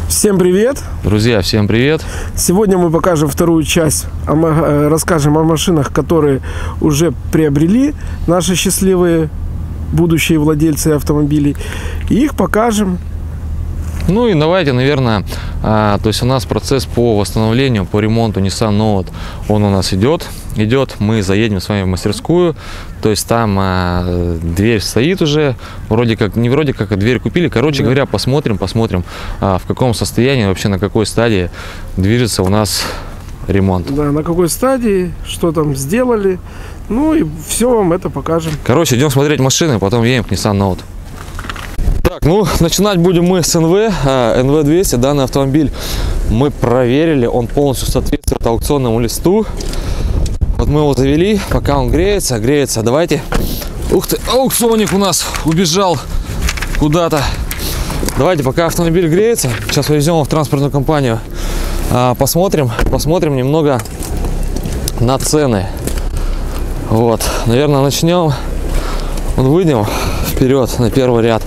Всем привет! Друзья, всем привет! Сегодня мы покажем вторую часть, расскажем о машинах, которые уже приобрели наши счастливые будущие владельцы автомобилей. И их покажем. Ну и давайте, наверное, то есть у нас процесс по восстановлению, по ремонту Nissan Note, он у нас идет, мы заедем с вами в мастерскую, то есть там дверь стоит уже, вроде как, дверь купили, короче говоря, посмотрим, в каком состоянии, вообще на какой стадии движется у нас ремонт. Да, на какой стадии, что там сделали, ну и все вам это покажем. Короче, идем смотреть машины, потом едем к Nissan Note. Так, ну, начинать будем мы с NV200. Данный автомобиль мы проверили, он полностью соответствует аукционному листу. Вот мы его завели, пока он греется. Давайте. Ух ты, аукционник у нас убежал куда-то. Давайте, пока автомобиль греется, сейчас повезем его в транспортную компанию. Посмотрим немного на цены. Вот, наверное, начнем. Выйдем вперед на первый ряд.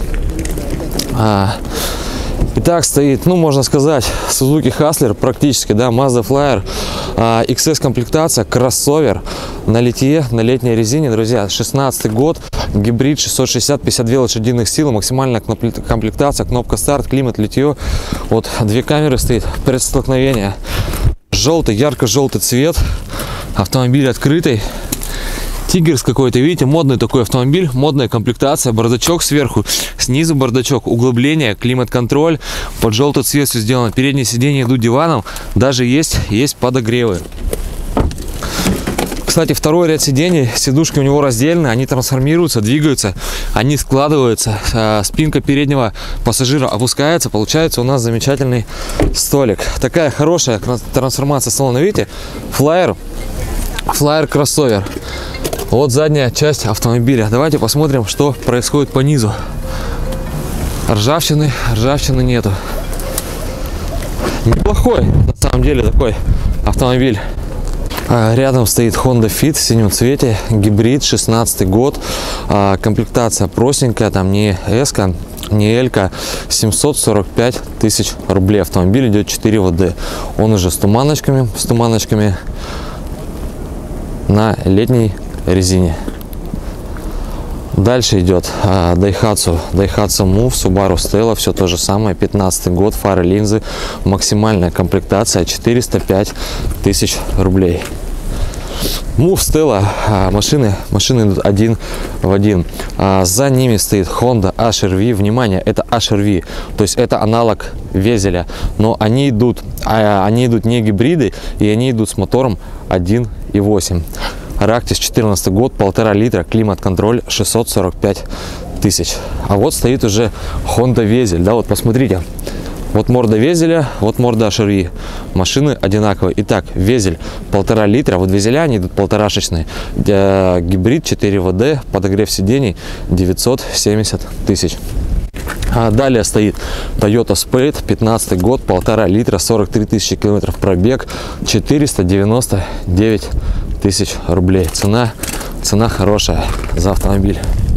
Итак, стоит, ну, можно сказать, Suzuki Hustler, практически, да, Mazda Flyer, XS комплектация, кроссовер на литье, на летней резине, друзья, 16 год, гибрид, 660, 52 лошадиных сил, максимальная комплектация, кнопка старт, климат, литье, вот, две камеры стоит, предстолкновение, желтый, ярко-желтый цвет, автомобиль открытый. Тигерс какой-то, видите, модный такой автомобиль, модная комплектация, бардачок сверху, снизу бардачок, углубление, климат-контроль, под желтый цвет все сделано, передние сиденья идут диваном, даже есть подогревы. Кстати, второй ряд сидений, сидушки у него раздельные, они трансформируются, двигаются, они складываются, спинка переднего пассажира опускается, получается у нас замечательный столик. Такая хорошая трансформация салона, видите, Flyer кроссовер. Вот задняя часть автомобиля. Давайте посмотрим, что происходит по низу. Ржавчины нету. Неплохой, на самом деле, такой автомобиль. Рядом стоит Honda Fit в синем цвете, гибрид, 16 год. Комплектация простенькая, там не S-ка, не L-ка, 745 тысяч рублей. Автомобиль идет 4 ВД. Он уже с туманочками на летней резине. Дальше идет Daihatsu Move, Subaru Stella, все то же самое, 15 год, фары, линзы, максимальная комплектация 405 тысяч рублей. Move, Stella, машины идут один в один. За ними стоит Honda HR-V. Внимание, это HR-V, то есть это аналог Везеля, но они идут не гибриды, и они идут с мотором 1.8. Ractis, 14 год, 1,5 литра, климат-контроль, 645 тысяч. А вот стоит уже Honda Везель, да, вот посмотрите. Вот морда Везеля, вот морда HR-V. Машины одинаковые. Итак, Везель 1,5 литра, вот Везеля они идут полторашечные. Гибрид 4 ВД, подогрев сидений, 970 тысяч. Далее стоит Toyota Spade, 15 год, 1,5 литра, 43 тысячи километров пробег, 499 тысяч рублей. Цена хорошая за автомобиль.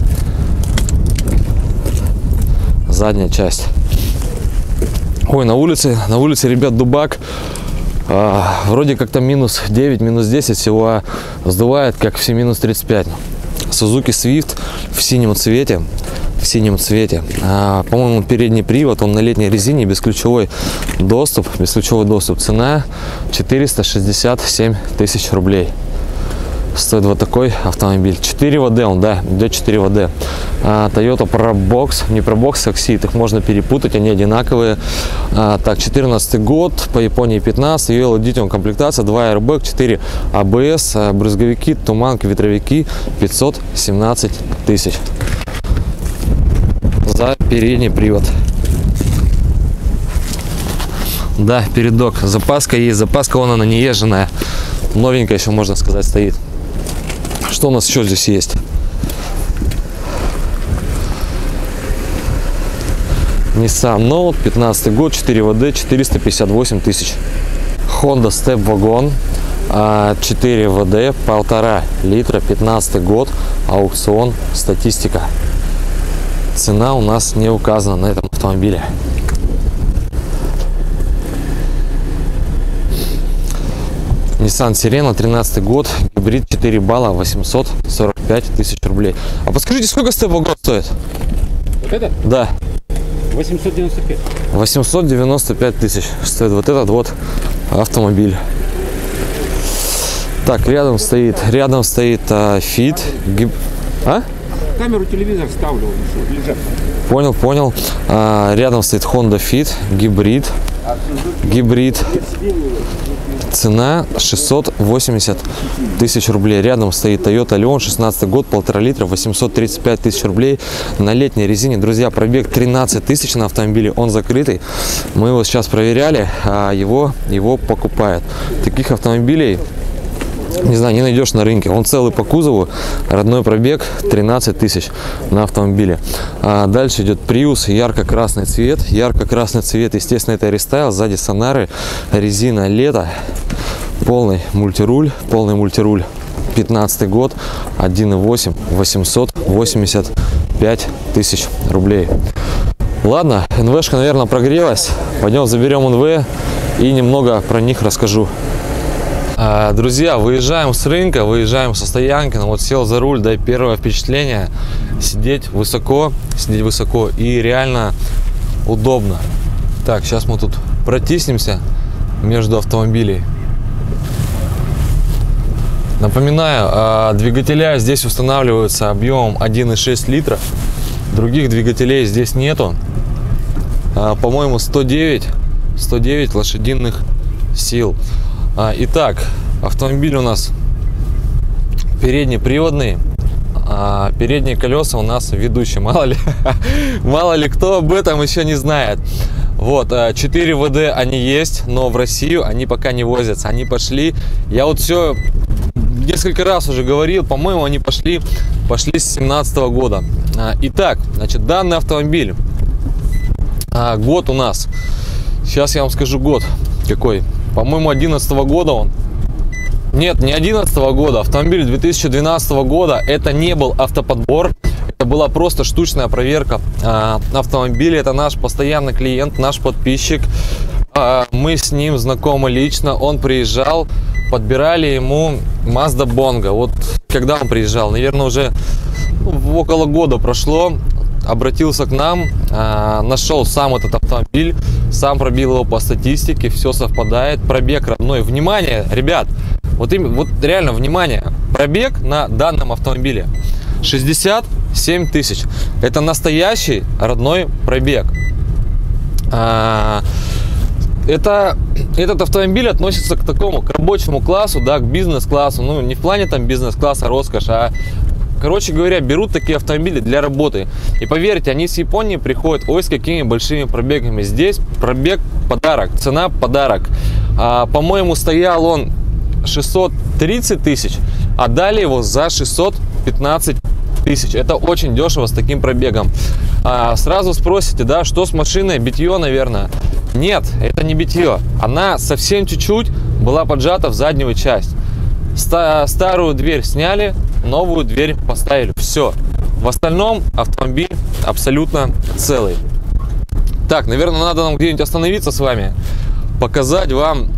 Задняя часть. Ой, на улице, ребят, дубак. Вроде как там минус 9, минус 10 всего, сдувает как все минус 35. Suzuki Swift в синем цвете. По-моему, передний привод, он на летней резине, бесключевой доступ. Цена 467 тысяч рублей. Стоит вот такой автомобиль. 4 ВД он, да, идет 4 ВД. Toyota ProBox, не ProBox, Exit, их можно перепутать, они одинаковые. Так, 14 год, по Японии 15, UL Edition комплектация, 2 airbag, 4 ABS, брызговики, туманки, ветровики, 517 тысяч. За передний привод. Да, передок. Запаска есть, запаска вон она не езженная. Новенькая еще, можно сказать, стоит. Что у нас еще здесь есть? Nissan Note, 15 год, 4 ВД, 458 тысяч. Honda Step Wagon, 4 ВД, 1,5 литра, 15 год, аукцион, статистика. Цена у нас не указана на этом автомобиле. Nissan Sirena, 13 год, гибрид, 4 балла, 845 тысяч рублей. А подскажите, сколько Step год стоит? Вот это? Да. 895. 895 тысяч стоит вот этот вот автомобиль. Так, рядом стоит Fit. А? Камеру телевизор ставлю, лежат. Понял. Рядом стоит Honda Fit, гибрид. Цена 680 тысяч рублей. Рядом стоит Toyota Leon, 16 год, 1,5 литра, 835 тысяч рублей на летней резине. Друзья, пробег 13 тысяч на автомобиле, он закрытый. Мы его сейчас проверяли, а его покупают. Таких автомобилей, не знаю, не найдешь на рынке. Он целый по кузову, родной пробег 13 тысяч на автомобиле. Дальше идет Prius, ярко-красный цвет. Ярко-красный цвет, естественно, это рестайл. Сзади сонары, резина лето, полный мультируль. 15 год, 1.8, 885 тысяч рублей. Ладно, НВшка, наверное, прогрелась. Пойдем заберем НВ и немного про них расскажу. Друзья, выезжаем с рынка, выезжаем со стоянки. Ну вот сел за руль, да, и первое впечатление: сидеть высоко и реально удобно. Так, сейчас мы тут протиснемся между автомобилей. Напоминаю, двигателя здесь устанавливаются объемом 1,6 литра. Других двигателей здесь нету. По-моему, 109 лошадиных сил. Итак, автомобиль у нас переднеприводный, передние колеса у нас ведущие. Мало ли кто об этом еще не знает. Вот, 4 ВД они есть, но в Россию они пока не возятся. Они пошли, я вот все несколько раз уже говорил, по-моему, они пошли с 2017 года. Итак, значит, данный автомобиль, год у нас, сейчас я вам скажу год какой. По-моему, 2011 года он. Нет, не 2011 года. Автомобиль 2012 года. Это не был автоподбор. Это была просто штучная проверка автомобиля. Это наш постоянный клиент, наш подписчик. Мы с ним знакомы лично. Он приезжал, подбирали ему Mazda Bongo. Вот когда он приезжал, наверное, уже около года прошло. Обратился к нам, нашел сам этот автомобиль, сам пробил его по статистике, все совпадает, пробег родной. Внимание, ребят, вот реально внимание, пробег на данном автомобиле 67 тысяч. Это настоящий родной пробег. Этот автомобиль относится к такому, к рабочему классу, да, к бизнес-классу. Ну, не в плане там бизнес-класса, роскошь, а, короче говоря, берут такие автомобили для работы. И поверьте, они с Японии приходят, ой, с какими большими пробегами. Здесь пробег подарок, цена подарок. По-моему, стоял он 630 тысяч, а дали его за 615 тысяч. Это очень дешево с таким пробегом. Сразу спросите, да, что с машиной? Битье, наверное. Нет, это не битье. Она совсем чуть-чуть была поджата в заднюю часть. Старую дверь сняли, новую дверь поставили. Все. В остальном автомобиль абсолютно целый. Так, наверное, надо нам где-нибудь остановиться с вами, показать вам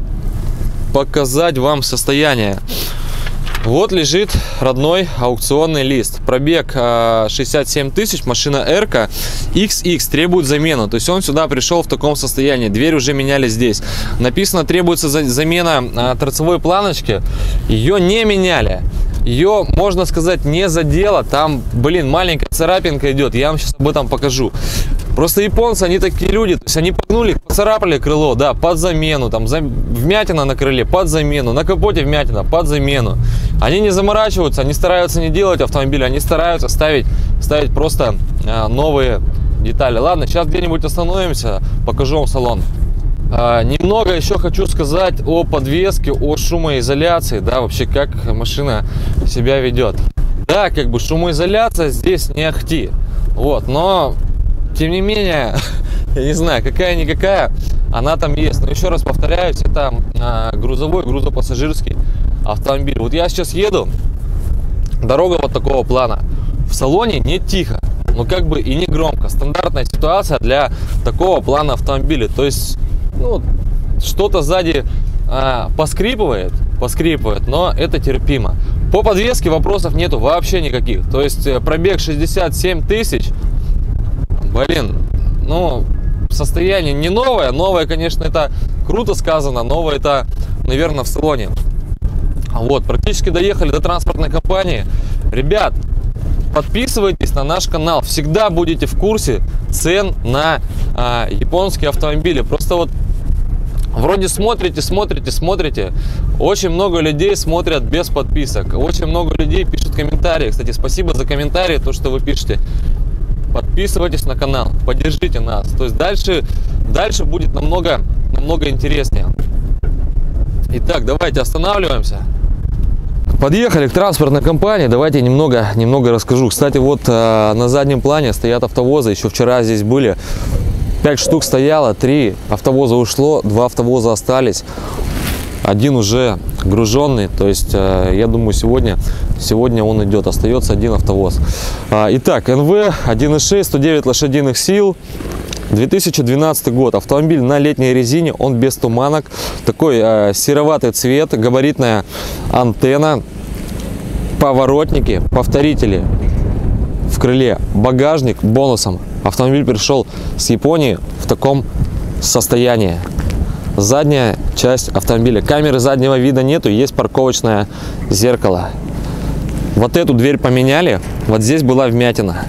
состояние. Вот лежит родной аукционный лист. Пробег 67 тысяч, машина R-ка, XX, требует замену. То есть он сюда пришел в таком состоянии. Дверь уже меняли здесь. Написано, требуется замена торцевой планочки. Ее не меняли. Ее, можно сказать, не задело. Там, блин, маленькая царапинка идет. Я вам сейчас об этом покажу. Просто японцы, они такие люди, то есть они погнули, поцарапали крыло, да, под замену, там вмятина на крыле, под замену, на капоте вмятина, под замену. Они не заморачиваются, они стараются не делать автомобили, они стараются ставить просто новые детали. Ладно, сейчас где-нибудь остановимся, покажу вам салон. Немного еще хочу сказать о подвеске, о шумоизоляции, да, вообще как машина себя ведет. Да, как бы шумоизоляция здесь не ахти, вот, но тем не менее, я не знаю, какая-никакая, она там есть. Но еще раз повторяюсь, это грузовой, грузопассажирский автомобиль. Вот я сейчас еду, дорога вот такого плана. В салоне не тихо, но как бы и не громко. Стандартная ситуация для такого плана автомобиля. То есть, ну, что-то сзади поскрипывает, поскрипывает, но это терпимо. По подвеске вопросов нету вообще никаких. То есть пробег 67 тысяч. Блин, ну, состояние не новое. Новое, конечно, это круто сказано. Новое это, наверное, в салоне. Вот, практически доехали до транспортной компании. Ребят, подписывайтесь на наш канал. Всегда будете в курсе цен на японские автомобили. Просто вот вроде смотрите. Очень много людей смотрят без подписок. Очень много людей пишут комментарии. Кстати, спасибо за комментарии, то, что вы пишете. Подписывайтесь на канал, поддержите нас. То есть дальше будет намного интереснее. Итак, давайте останавливаемся. Подъехали к транспортной компании. Давайте немного расскажу. Кстати, вот на заднем плане стоят автовозы. Еще вчера здесь были 5 штук стояло, 3 автовоза ушло, 2 автовоза остались. Один уже груженный, то есть я думаю сегодня он идет, остается один автовоз. Итак, НВ 1.6, 109 лошадиных сил, 2012 год, автомобиль на летней резине, он без туманок, такой сероватый цвет, габаритная антенна, поворотники, повторители в крыле, багажник бонусом. Автомобиль пришел с Японии в таком состоянии. Задняя часть автомобиля. Камеры заднего вида нету, есть парковочное зеркало. Вот эту дверь поменяли, вот здесь была вмятина.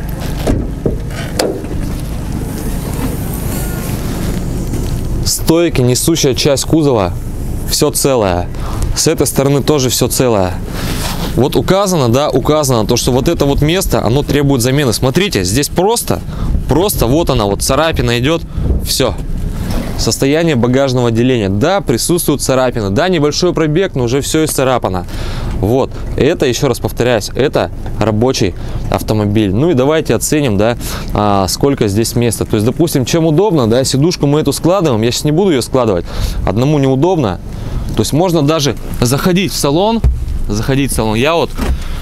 Стойки, несущая часть кузова, все целое. С этой стороны тоже все целое. Вот указано, то, что вот это вот место, оно требует замены. Смотрите, здесь просто вот она, вот царапина идет, все. Состояние багажного отделения. Да, присутствуют царапины. Да, небольшой пробег, но уже все исцарапано. Вот. Это, еще раз повторяюсь, это рабочий автомобиль. Ну и давайте оценим, да, сколько здесь места. То есть, допустим, чем удобно, да, сидушку мы эту складываем. Я сейчас не буду ее складывать. Одному неудобно. То есть, можно даже заходить в салон. Я вот,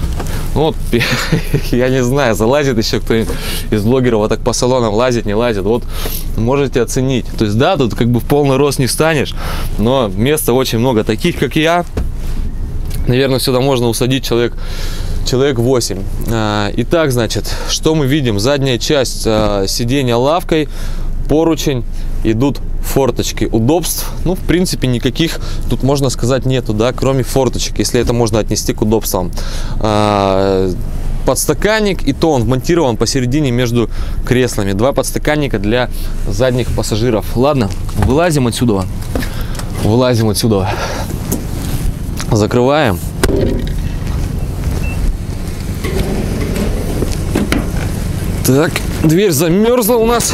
я не знаю, залазит еще кто-нибудь из блогеров вот так по салонам, лазит, не лазит, вот можете оценить. То есть, да, тут как бы в полный рост не встанешь, но места очень много. Таких, как я, наверное, сюда можно усадить человек 8. Итак, значит, что мы видим? Задняя часть сиденья лавкой, поручень, идут форточки. Удобств, ну, в принципе, никаких тут, можно сказать, нету, да, кроме форточек, если это можно отнести к удобствам. Подстаканник, и то он вмонтирован посередине между креслами. 2 подстаканника для задних пассажиров. Ладно, вылазим отсюда. Закрываем. Так, дверь замерзла у нас.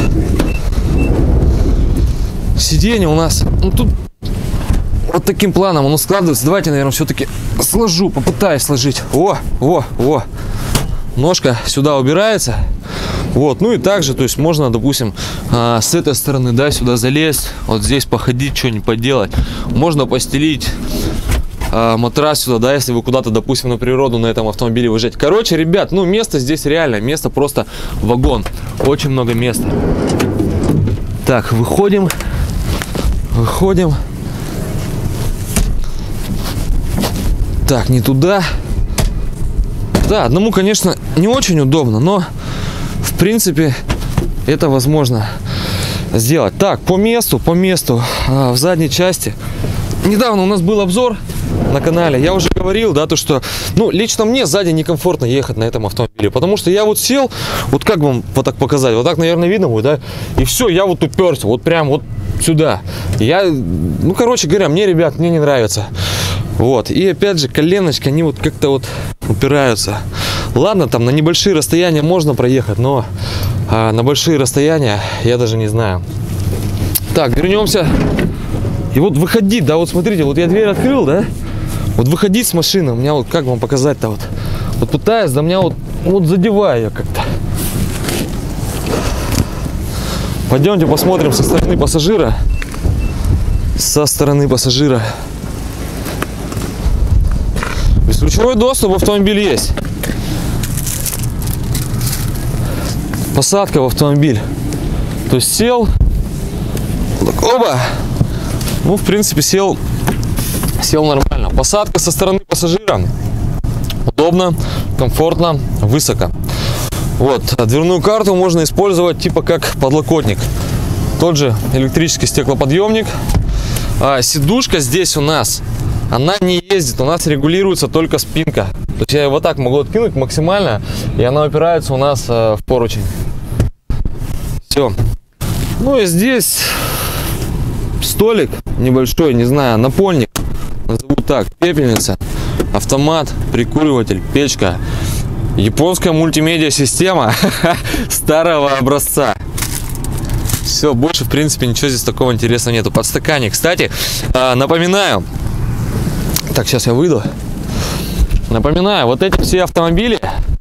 Сиденье у нас, ну, тут вот таким планом оно складывается. Давайте, наверное, все-таки сложу, попытаюсь сложить. О, ножка сюда убирается. Вот, ну и также, то есть можно, допустим, с этой стороны, да, сюда залезть, вот здесь походить, что-нибудь поделать. Можно постелить матрас сюда, да, если вы куда-то, допустим, на природу на этом автомобиле выезжаете. Короче, ребят, ну, место здесь реально, место просто вагон. Очень много места. Так, выходим. Так, не туда. Да, одному, конечно, не очень удобно, но в принципе это возможно сделать. Так, по месту в задней части. Недавно у нас был обзор на канале. Я уже говорил, да, то что, ну, лично мне сзади некомфортно ехать на этом автомобиле, потому что я вот сел, вот как вам вот так показать, вот так, наверное, видно будет, да, и все, я вот уперся, вот прям вот сюда. Ну, короче говоря, мне, ребят, мне не нравится. Вот, и опять же, коленочки, они вот как-то вот упираются. Ладно, там на небольшие расстояния можно проехать, но на большие расстояния я даже не знаю. Так, вернемся. И вот выходить, да, вот смотрите, вот я дверь открыл, да, вот выходить с машины, у меня вот, как вам показать-то, вот пытаюсь, да, меня вот задеваю я как-то. Пойдемте посмотрим со стороны пассажира. Бесключевой доступ в автомобиль есть. Посадка в автомобиль. То есть сел, так, оба. Ну, в принципе, сел Сел нормально. Посадка со стороны пассажира. Удобно, комфортно, высоко. Вот, дверную карту можно использовать типа как подлокотник. Тот же электрический стеклоподъемник. Сидушка здесь у нас, она не ездит, у нас регулируется только спинка. То есть я ее вот так могу откинуть максимально, и она упирается у нас в поручень. Все. Ну и здесь столик небольшой, не знаю, напольник, назову так, пепельница, автомат, прикуриватель, печка. Японская мультимедиа система старого образца. Все, больше в принципе ничего здесь такого интересного нету. Подстаканник, кстати, напоминаю. Так, сейчас я выйду. Напоминаю, вот эти все автомобили,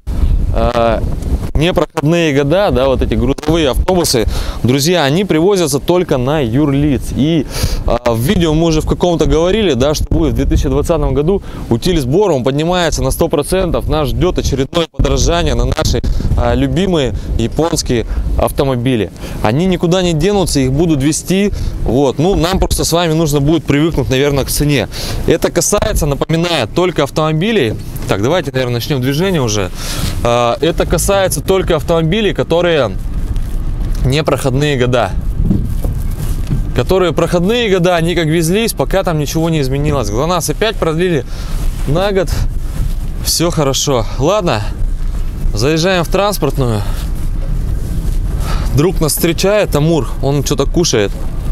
непроходные года, да, вот эти грузовые автобусы, друзья, они привозятся только на юрлиц. И в видео мы уже в каком-то говорили, да, что будет в 2020 году утилизбор, он поднимается на 100%, нас ждет очередное подорожание на наши любимые японские автомобили. Они никуда не денутся, их будут везти. Вот, ну, нам просто с вами нужно будет привыкнуть, наверное, к цене. Это касается, напоминаю, только автомобилей. Так, давайте, наверное, начнем движение уже. Это касается только автомобилей, которые непроходные года. Которые проходные года, они как везлись, пока там ничего не изменилось. ГЛОНАСС опять продлили на год. Все хорошо. Ладно, заезжаем в транспортную. Друг нас встречает, Амур, он что-то кушает.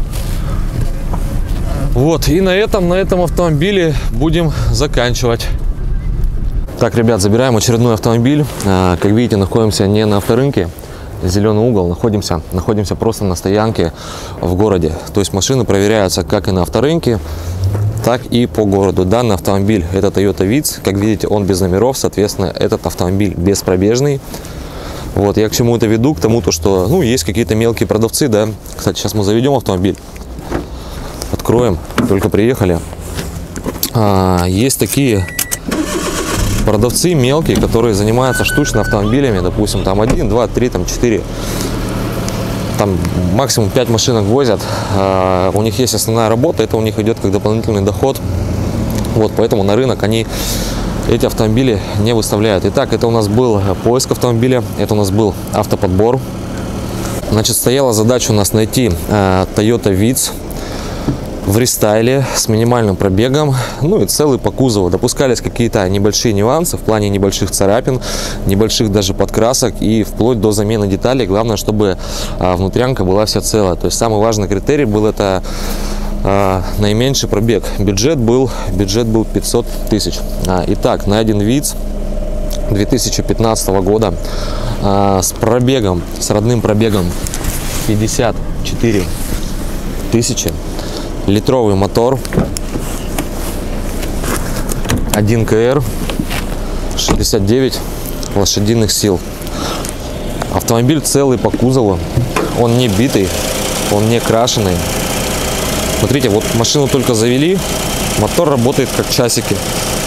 Вот, и на этом автомобиле будем заканчивать. Так, ребят, забираем очередной автомобиль. Как видите, находимся не на авторынке, зеленый угол, находимся просто на стоянке в городе. То есть машины проверяются как и на авторынке, так и по городу. Данный автомобиль это Toyota Vitz. Как видите, он без номеров, соответственно, этот автомобиль беспробежный. Вот, я к чему это веду? К тому, что, ну, есть какие-то мелкие продавцы, да. Кстати, сейчас мы заведем автомобиль, откроем, только приехали. Есть такие продавцы мелкие, которые занимаются штучно автомобилями, допустим, там 1, 2, 3, там 4, там максимум 5 машинок возят. У них есть основная работа, это у них идет как дополнительный доход. Вот, поэтому на рынок они эти автомобили не выставляют. Итак, это у нас был поиск автомобиля, это у нас был автоподбор. Значит, стояла задача у нас найти Toyota Vitz в рестайле с минимальным пробегом, ну и целый по кузову. Допускались какие-то небольшие нюансы в плане небольших царапин, небольших даже подкрасок и вплоть до замены деталей. Главное, чтобы внутрянка была вся целая. То есть самый важный критерий был это наименьший пробег. Бюджет был 500 тысяч. Итак, найден Vitz 2015 года с пробегом, с родным пробегом 54 тысячи. Литровый мотор, 1 КР, 69 лошадиных сил. Автомобиль целый по кузову, он не битый, он не крашеный. Смотрите, вот машину только завели, мотор работает как часики.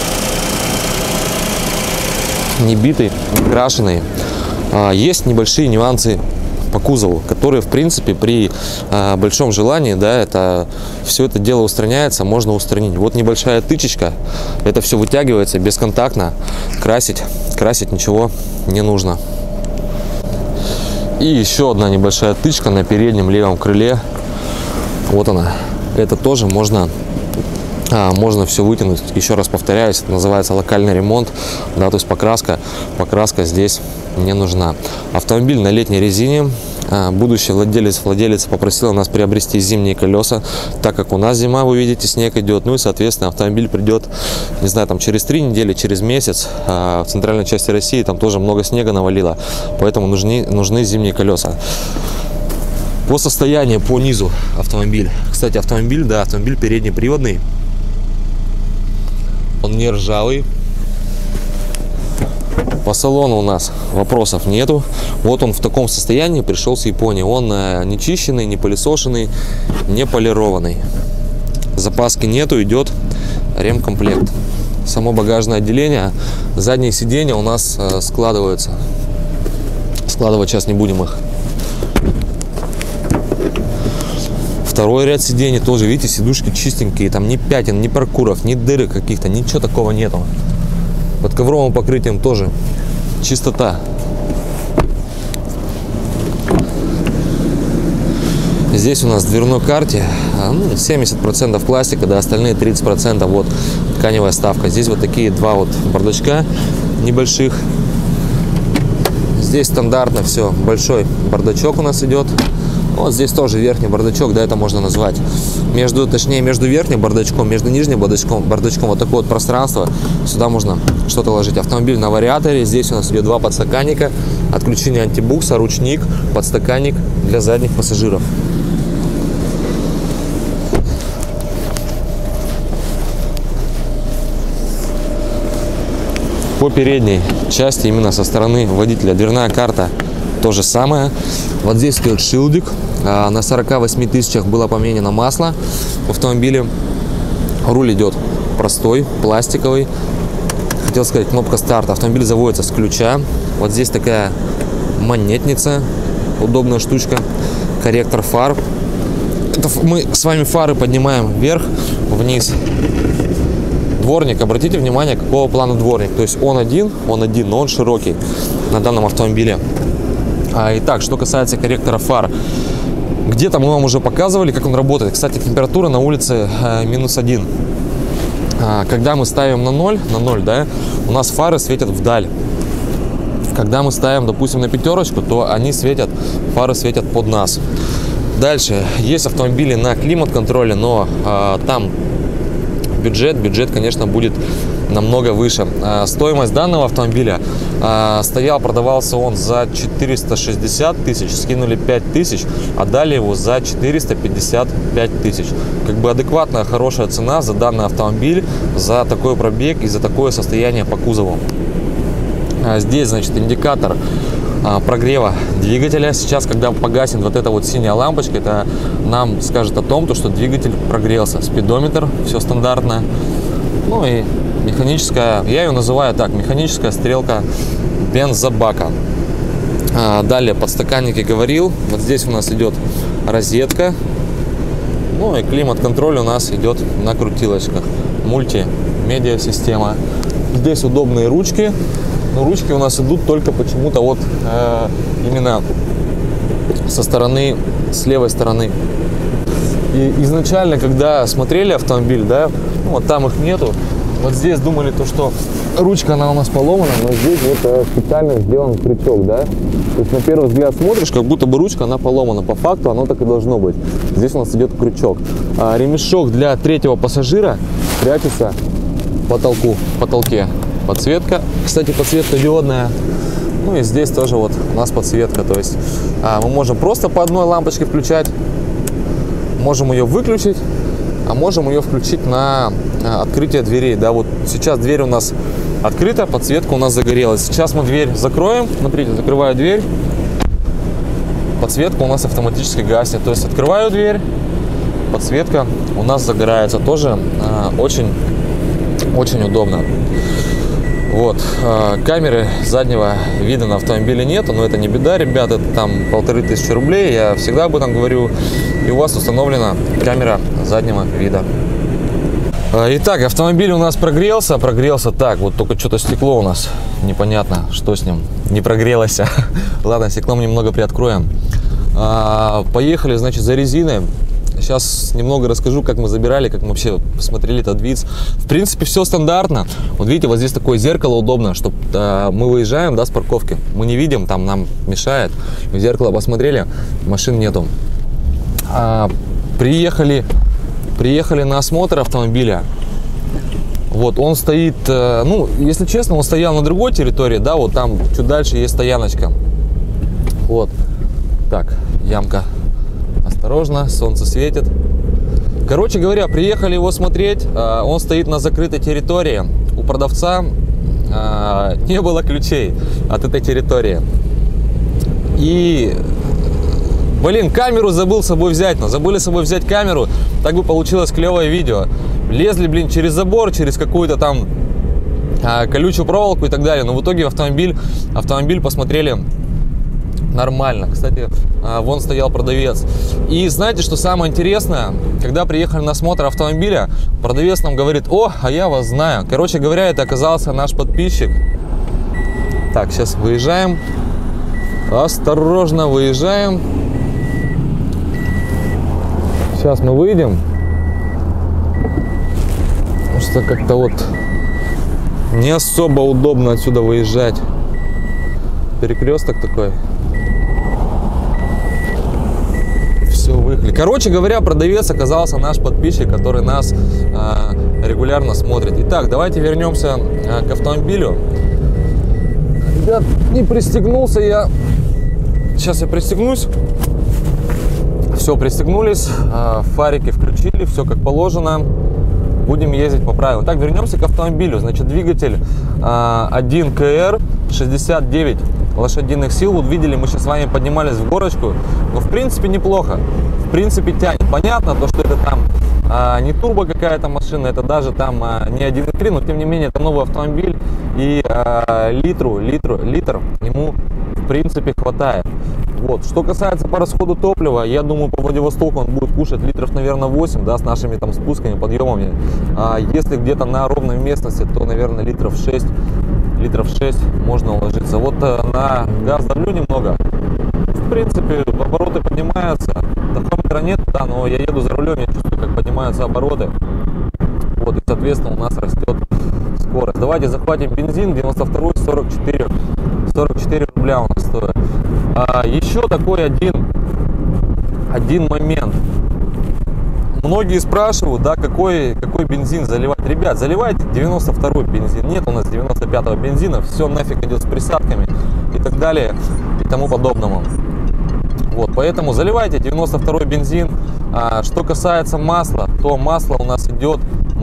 Не битый, не крашеный. Есть небольшие нюансы по кузову, которые в принципе при большом желании, да, это все это дело устраняется, можно устранить. Вот небольшая тычечка, это все вытягивается бесконтактно, красить ничего не нужно. И еще одна небольшая тычка на переднем левом крыле, вот она, это тоже можно все вытянуть. Еще раз повторяюсь, это называется локальный ремонт, да, то есть покраска здесь не нужна. Автомобиль на летней резине. Будущий владелец попросил нас приобрести зимние колеса, так как у нас зима, вы видите, снег идет. Ну и, соответственно, автомобиль придет, не знаю, там через 3 недели, через месяц. В центральной части России там тоже много снега навалило, поэтому нужны зимние колеса. По состоянию, по низу автомобиль. Кстати, автомобиль переднеприводный. Он не ржавый. По салону у нас вопросов нету. Вот он в таком состоянии пришел с Японии. Он не чищенный, не пылесошенный, не полированный. Запаски нету, идет ремкомплект. Само багажное отделение. Задние сиденья у нас складываются. Складывать сейчас не будем их. Второй ряд сидений тоже, видите, сидушки чистенькие, там ни пятен, ни паркуров, ни дырок каких-то, ничего такого нету. Под ковровым покрытием тоже чистота. Здесь у нас в дверной карте 70% пластика, да, остальные 30% вот тканевая вставка. Здесь вот такие два вот бардачка небольших. Здесь стандартно все, большой бардачок у нас идет. Вот здесь тоже верхний бардачок, да, это можно назвать. Между верхним бардачком, между нижним бардачком вот такое вот пространство. Сюда можно что-то ложить. Автомобиль на вариаторе. Здесь у нас идет два подстаканника, отключение антибукса, ручник, подстаканник для задних пассажиров. По передней части, именно со стороны водителя, дверная карта то же самое. Вот здесь идет шилдик. На 48 тысячах было поменено масло в автомобиле. Руль идет простой, пластиковый. Хотел сказать, кнопка старта. Автомобиль заводится с ключа. Вот здесь такая монетница, удобная штучка. Корректор фар. Это мы с вами фары поднимаем вверх, вниз. Дворник, обратите внимание, какого плана дворник. То есть он один, но он широкий на данном автомобиле. Итак, что касается корректора фар. Где-то мы вам уже показывали, как он работает. Кстати, температура на улице -1. Когда мы ставим на 0, да, у нас фары светят вдаль. Когда мы ставим, допустим, на 5, то фары светят под нас. Дальше, есть автомобили на климат-контроле, но там бюджет, конечно, будет намного выше. Стоимость данного автомобиля продавался он за 460 тысяч, скинули 5 тысяч, а дали его за 455 тысяч. Как бы адекватная, хорошая цена за данный автомобиль, за такой пробег и за такое состояние по кузову. Здесь, значит, индикатор прогрева двигателя. Сейчас, когда погаснет вот эта вот синяя лампочка, это нам скажет о том, что двигатель прогрелся. Спидометр, все стандартно. Ну и механическая, я ее называю так, механическая стрелка бензобака. Далее подстаканники говорил. Вот здесь у нас идет розетка. Ну и климат-контроль у нас идет на крутилочках. Мультимедиа система. Здесь удобные ручки. Но ручки у нас идут только почему-то вот именно с левой стороны. И изначально, когда смотрели автомобиль, да, вот там их нету. Вот здесь думали, что ручка она у нас поломана, но здесь вот специально сделан крючок, да. То есть на первый взгляд смотришь, как будто бы ручка она поломана. По факту оно так и должно быть. Здесь у нас идет крючок. Ремешок для третьего пассажира прячется в потолке. Подсветка, кстати, подсветка диодная. Ну и здесь тоже вот у нас подсветка. То есть мы можем просто по одной лампочке включать, можем ее выключить, а можем ее включить на открытие дверей. Да, вот сейчас дверь у нас открыта, подсветка у нас загорелась. Сейчас мы дверь закроем. Смотрите, закрываю дверь, подсветка у нас автоматически гаснет. То есть открываю дверь, подсветка у нас загорается. Тоже очень удобно. Вот, камеры заднего вида на автомобиле нету, но это не беда, ребята, это там 1500 рублей, я всегда об этом говорю, и у вас установлена камера заднего вида. Итак, автомобиль у нас прогрелся, так, вот только что-то стекло у нас, непонятно, что с ним, не прогрелось. Ладно, стеклом немного приоткроем. Поехали, значит, за резиной. Сейчас немного расскажу, как мы забирали, как мы вообще смотрели этот вид. В принципе, все стандартно. Вот видите, вот здесь такое зеркало удобно, чтобы мы выезжаем, да, с парковки. Мы не видим, там нам мешает. В зеркало посмотрели, машин нету. Приехали на осмотр автомобиля. Вот, он стоит, ну, если честно, он стоял на другой территории, да, вот там чуть дальше есть стояночка. Вот, так, ямка. Осторожно, солнце светит. Короче говоря, приехали его смотреть. Он стоит на закрытой территории. У продавца не было ключей от этой территории. И, блин, камеру забыл с собой взять. Но забыли с собой взять камеру. Так бы получилось клевое видео. Лезли, блин, через забор, через какую-то там колючую проволоку и так далее. Но в итоге автомобиль посмотрели нормально. Кстати, вон стоял продавец. И знаете, что самое интересное? Когда приехали на осмотр автомобиля, продавец нам говорит: о, а я вас знаю. Короче говоря, это оказался наш подписчик. Так, сейчас выезжаем. Осторожно выезжаем. Сейчас мы выйдем. Потому что как-то вот не особо удобно отсюда выезжать. Перекресток такой. Все, выехали. Короче говоря, продавец оказался наш подписчик, который нас регулярно смотрит. Итак, давайте вернемся к автомобилю. Ребят, не пристегнулся я. Сейчас я пристегнусь. Все, пристегнулись, фарики включили, все как положено. Будем ездить по правилам. Так, вернемся к автомобилю. Значит, двигатель 1 КР, 69 лошадиных сил. Вот видели, мы сейчас с вами поднимались в горочку. Но в принципе неплохо. В принципе тянет. Понятно, то, что это там не турбо какая-то машина, это даже там не 1.3, но тем не менее это новый автомобиль. И литр ему в принципе хватает. Вот. Что касается по расходу топлива, я думаю, по Владивостоку он будет кушать литров, наверное, 8, да, с нашими там спусками, подъемами. А если где-то на ровной местности, то, наверное, литров 6 можно уложиться. Вот на газ давлю немного. В принципе, обороты поднимаются. Тахометра нет, да, но я еду за рулем, я чувствую, как поднимаются обороты. Вот, и, соответственно, у нас растет скорость. Давайте захватим бензин. 92 44 рубля у нас стоит. Еще такой один момент. Многие спрашивают, да, какой бензин заливать. Ребят, заливайте 92-й бензин. Нет у нас 95-го бензина. Все нафиг идет с присадками и так далее и тому подобному. Вот, поэтому заливайте 92-й бензин. Что касается масла, то масло у нас идет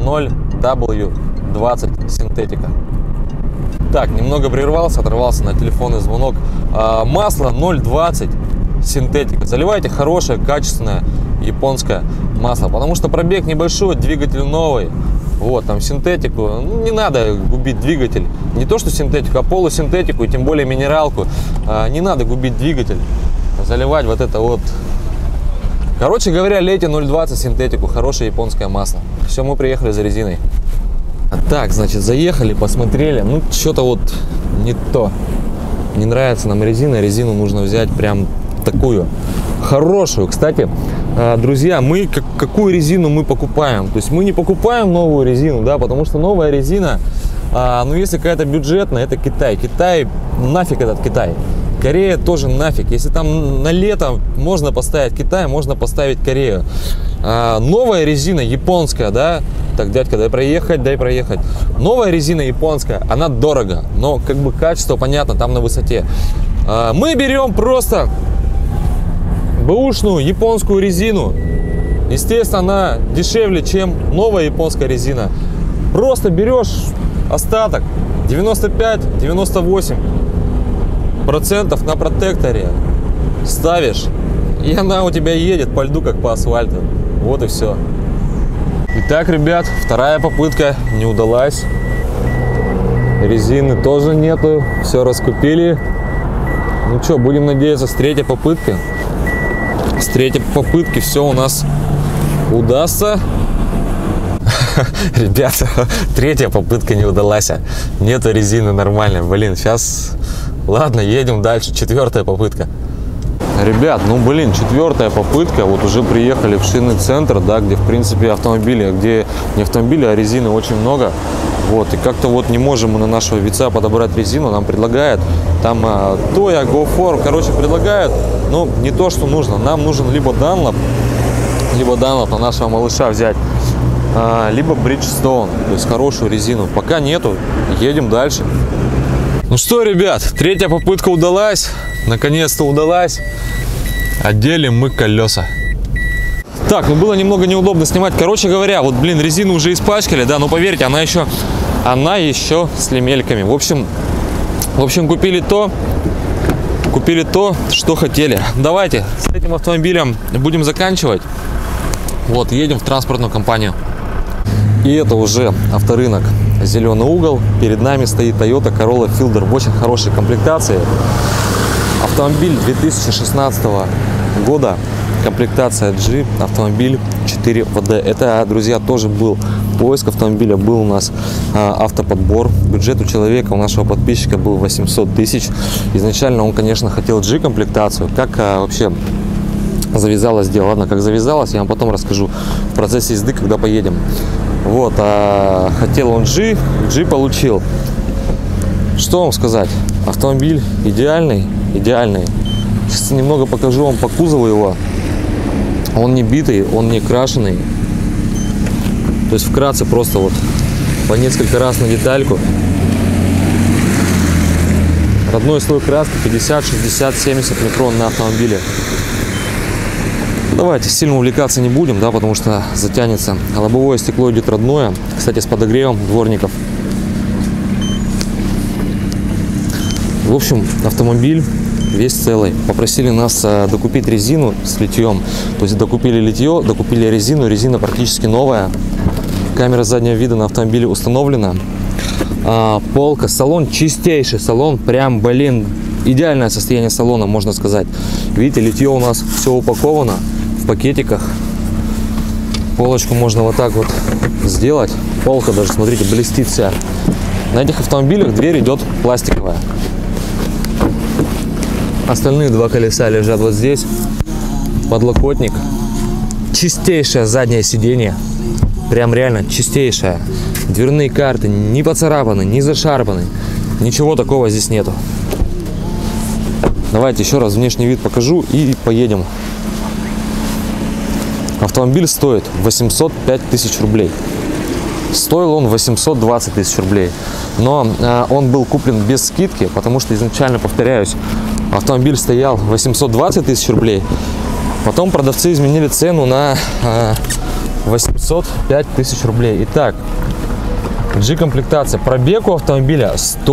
0W20 синтетика. Так, немного прервался, оторвался на телефонный звонок. Масло 0,20 синтетика. Заливайте хорошее, качественное японское масло, потому что пробег небольшой, двигатель новый. Вот, там синтетику, ну, не надо губить двигатель. Не то что синтетику, а полусинтетику, и тем более минералку. Не надо губить двигатель, заливать вот это вот. Короче говоря, лейте 0,20 синтетику, хорошее японское масло. Все, мы приехали за резиной. Так, значит, заехали, посмотрели. Ну, что-то вот не то. Не нравится нам резина. Резину нужно взять прям такую хорошую. Кстати, друзья, мы какую резину мы покупаем? То есть мы не покупаем новую резину, да, потому что новая резина, ну, если какая-то бюджетная, это Китай. Китай, нафиг этот Китай. Корея тоже нафиг. Если там на лето можно поставить Китай, можно поставить Корею. Новая резина японская, да. Так, дядька, дай проехать. Новая резина японская, она дорого, но как бы качество понятно, там на высоте. Мы берем просто бэушную японскую резину. Естественно, она дешевле, чем новая японская резина. Просто берешь остаток 95-98% на протекторе, ставишь, и она у тебя едет по льду, как по асфальту. Вот и все. Итак, ребят, вторая попытка не удалась. Резины тоже нету, все раскупили. Ну что, будем надеяться, с третьей попытки. С третьей попытки все у нас удастся. Ребята, третья попытка не удалась. Нету резины нормальной. Блин, сейчас... Ладно, едем дальше. Четвертая попытка. Ребят, ну блин, четвертая попытка. Вот уже приехали в шинный центр, да, где в принципе автомобили, где не автомобили, а резины очень много. Вот, и как-то вот не можем мы на нашего вица подобрать резину. Нам предлагают там Toya, GoFor, короче, предлагают, но не то, что нужно. Нам нужен либо Dunlop на нашего малыша взять, либо Bridgestone, то есть хорошую резину. Пока нету, едем дальше. Ну что, ребят, третья попытка удалась. Наконец-то удалась. Одели мы колеса. Так, ну было немного неудобно снимать. Короче говоря, вот, блин, резину уже испачкали, да, но поверьте, она еще с лемельками. В общем, купили то, что хотели. Давайте с этим автомобилем будем заканчивать. Вот, едем в транспортную компанию. И это уже авторынок «Зеленый угол». Перед нами стоит Toyota Corolla Fielder в очень хорошей комплектации. Автомобиль 2016 года, комплектация G, автомобиль 4 ВД. Это, друзья, тоже был поиск автомобиля, был у нас автоподбор. Бюджет у человека, у нашего подписчика был 800 тысяч. Изначально он, конечно, хотел G комплектацию. Как вообще завязалось дело? Ладно, как завязалось, я вам потом расскажу в процессе езды, когда поедем. Вот, хотел он G получил. Что вам сказать? Автомобиль идеальный. Сейчас немного покажу вам по кузову его. Он не битый, он не крашеный. То есть вкратце просто вот по несколько раз на детальку. Родной слой краски 50, 60, 70 микрон на автомобиле. Давайте сильно увлекаться не будем, да, потому что затянется. Лобовое стекло идет родное, кстати, с подогревом дворников. В общем, автомобиль весь целый. Попросили нас докупить резину с литьем. То есть докупили литье, докупили резину. Резина практически новая. Камера заднего вида на автомобиле установлена. Полка, салон чистейший. Салон прям, блин, идеальное состояние салона, можно сказать. Видите, литье у нас все упаковано в пакетиках. Полочку можно вот так вот сделать. Полка даже, смотрите, блестит вся. На этих автомобилях дверь идет пластиковая. Остальные два колеса лежат вот здесь. Подлокотник. Чистейшее заднее сиденье. Прям реально чистейшее. Дверные карты не поцарапаны, не зашарпаны. Ничего такого здесь нету. Давайте еще раз внешний вид покажу и поедем. Автомобиль стоит 805 тысяч рублей. Стоил он 820 тысяч рублей. Но он был куплен без скидки, потому что изначально, повторяюсь, автомобиль стоял 820 тысяч рублей. Потом продавцы изменили цену на 805 тысяч рублей. Итак, G-комплектация. Пробег у автомобиля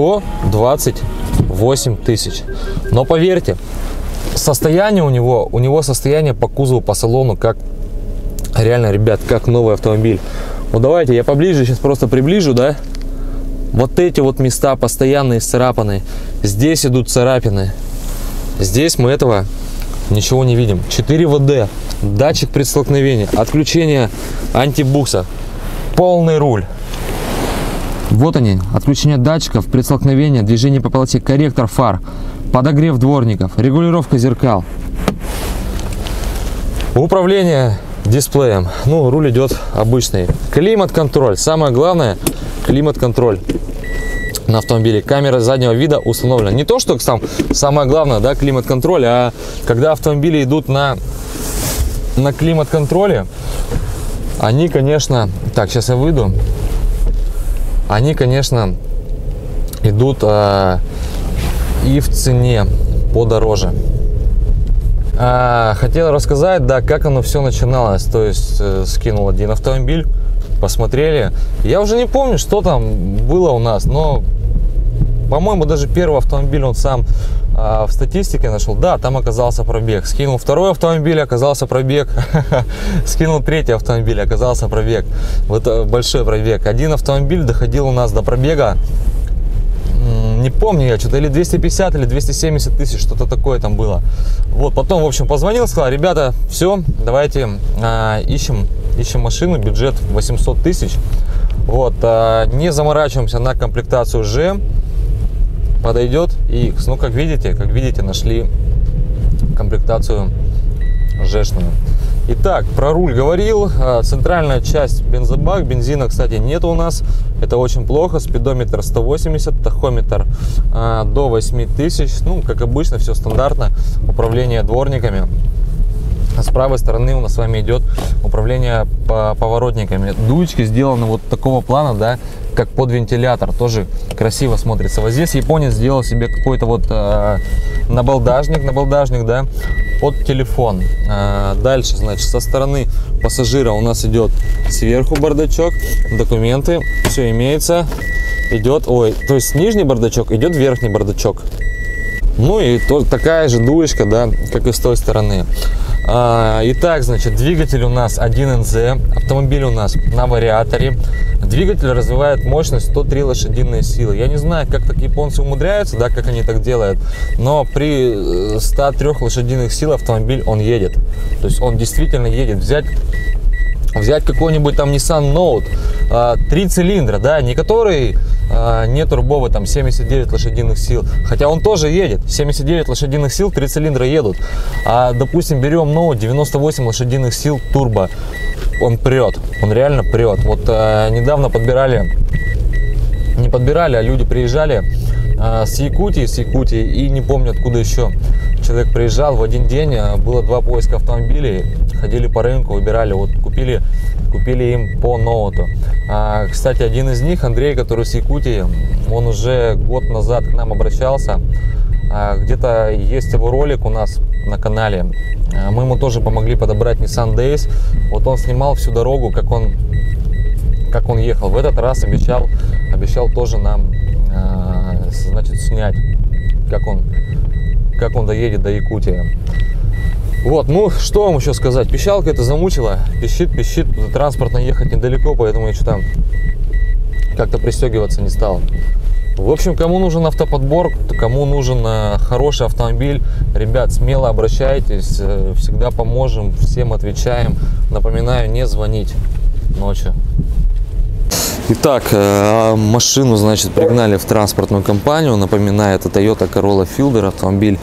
128 тысяч. Но поверьте, состояние у него состояние по кузову, по салону, как реально, ребят, как новый автомобиль. Вот давайте я поближе сейчас просто приближу, да. Вот эти вот места постоянно исцарапаны. Здесь идут царапины. Здесь мы этого ничего не видим. 4 ВД, датчик предстолкновения, отключение антибукса, полный руль. Вот они, отключение датчиков, предстолкновения, движение по полосе, корректор фар, подогрев дворников, регулировка зеркал. Управление дисплеем. Ну, руль идет обычный. Климат-контроль. Самое главное, климат-контроль на автомобиле. Камера заднего вида установлена. Не то, что там самое главное, да, климат-контроль, а когда автомобили идут на климат-контроле, они, конечно... Так, сейчас я выйду. Они, конечно, идут и в цене подороже. Хотел рассказать, да, как оно все начиналось. То есть скинул один автомобиль, посмотрели. Я уже не помню, что там было у нас, но, по-моему, даже первый автомобиль он сам в статистике нашел. Да, там оказался пробег. Скинул второй автомобиль, оказался пробег. Скинул третий автомобиль, оказался пробег. Вот большой пробег. Один автомобиль доходил у нас до пробега, не помню я, что-то или 250, или 270 тысяч, что-то такое там было. Вот, потом, в общем, позвонил, сказал: ребята, все, давайте ищем машину, бюджет 800 тысяч. Вот, не заморачиваемся на комплектацию G, подойдет X. Ну, как видите, нашли комплектацию G-шную. Итак, про руль говорил. Центральная часть бензобак. Бензина, кстати, нет у нас. Это очень плохо. Спидометр 180, тахометр до 8000. Ну, как обычно, все стандартно. Управление дворниками. А с правой стороны у нас с вами идет управление поворотниками. Дуечки сделаны вот такого плана, да, как под вентилятор. Тоже красиво смотрится. Вот здесь японец сделал себе какой-то вот набалдажник, да, под телефон. Дальше, значит, со стороны пассажира у нас идет сверху бардачок, документы, все имеется. Идет, то есть нижний бардачок, идет верхний бардачок. Ну и такая же дуечка, да, как и с той стороны. Итак, значит, двигатель у нас 1НЗ, автомобиль у нас на вариаторе, Двигатель развивает мощность 103 лошадиные силы. Я не знаю, как так японцы умудряются, да, как они так делают, но при 103 лошадиных сил автомобиль, он едет. То есть он действительно едет. Взять какой-нибудь там Nissan Note, 3 цилиндра, да, не который не турбовый, там 79 лошадиных сил, хотя он тоже едет, 79 лошадиных сил, 3 цилиндра едут. А, допустим, берем Note, 98 лошадиных сил, турбо, он прет, он реально прет. Вот недавно не подбирали, а люди приезжали с Якутии, и не помню откуда еще человек приезжал. В один день было 2 поиска автомобилей, ходили по рынку, выбирали, вот купили им по ноуту. Кстати, один из них, Андрей, который с Якутии, он уже год назад к нам обращался. Где-то есть его ролик у нас на канале. Мы ему тоже помогли подобрать Nissan Days. Вот он снимал всю дорогу, как он ехал. В этот раз обещал тоже нам, значит, снять, как он доедет до Якутии. Вот, ну что вам еще сказать, пищалка это замучила, пищит, транспортно ехать недалеко, поэтому я что-то как-то пристегиваться не стал. В общем, кому нужен автоподбор, кому нужен хороший автомобиль, ребят, смело обращайтесь, всегда поможем, всем отвечаем. Напоминаю, не звонить ночью. Итак, машину, значит, пригнали в транспортную компанию. Напоминаю, это Toyota Corolla Fielder, автомобиль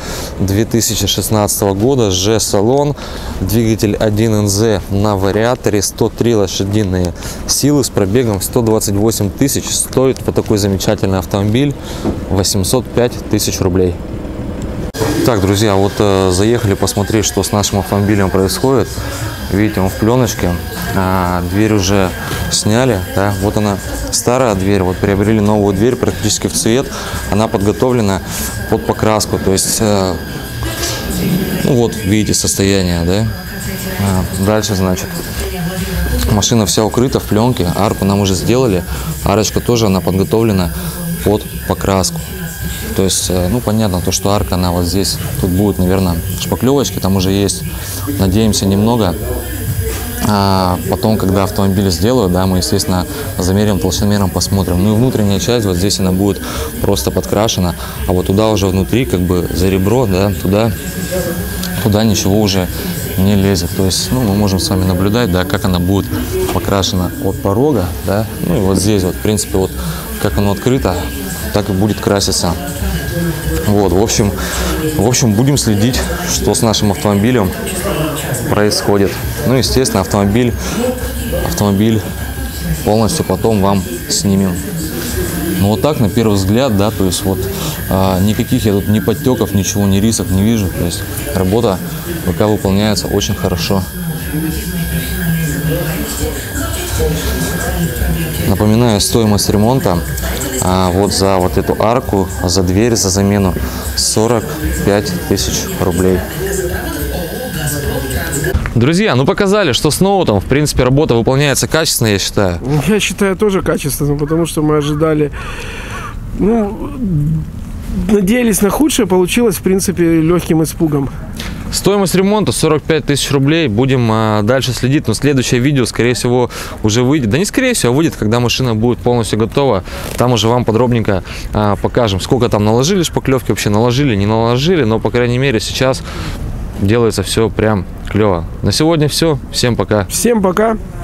2016 года, G-салон, двигатель 1NZ на вариаторе, 103 лошадиные силы с пробегом 128 тысяч. Стоит вот такой замечательный автомобиль 805 тысяч рублей. Так, друзья, вот заехали посмотреть, что с нашим автомобилем происходит. Видите, он в пленочке, дверь уже сняли, да? Вот она, старая дверь, вот приобрели новую дверь практически в цвет, она подготовлена под покраску, то есть, ну вот, видите состояние, да? Дальше, значит, машина вся укрыта в пленке, арку нам уже сделали, арочка тоже, она подготовлена под покраску. То есть, ну, понятно, то, что арка, она вот здесь, тут будет, наверное, шпаклевочки, там уже есть, надеемся, немного. А потом, когда автомобиль сделают, да, мы, естественно, замерим толщиномером, посмотрим. Ну и внутренняя часть, вот здесь она будет просто подкрашена, а вот туда уже внутри, как бы за ребро, да, туда ничего уже не лезет. То есть, ну, мы можем с вами наблюдать, да, как она будет покрашена от порога, да, ну и вот здесь вот, в принципе, вот как оно открыто, так и будет краситься. Вот, в общем, будем следить, что с нашим автомобилем происходит. Ну, естественно, автомобиль полностью потом вам снимем. Ну, вот так, на первый взгляд, да, то есть вот никаких я тут ни подтеков, ничего, ни рисок не вижу. То есть работа пока выполняется очень хорошо. Напоминаю, стоимость ремонта вот за вот эту арку, за дверь, за замену 45 тысяч рублей. Друзья, ну показали, что с ноутом, в принципе, работа выполняется качественно, я считаю. Я считаю тоже качественно, потому что мы ожидали, ну, надеялись на худшее, получилось, в принципе, легким испугом. Стоимость ремонта 45 тысяч рублей. Будем дальше следить, но следующее видео, скорее всего, уже выйдет. Да не скорее всего, а выйдет, когда машина будет полностью готова. Там уже вам подробненько покажем, сколько там наложили шпаклевки, вообще наложили, не наложили. Но, по крайней мере, сейчас делается все прям клево. На сегодня все. Всем пока. Всем пока.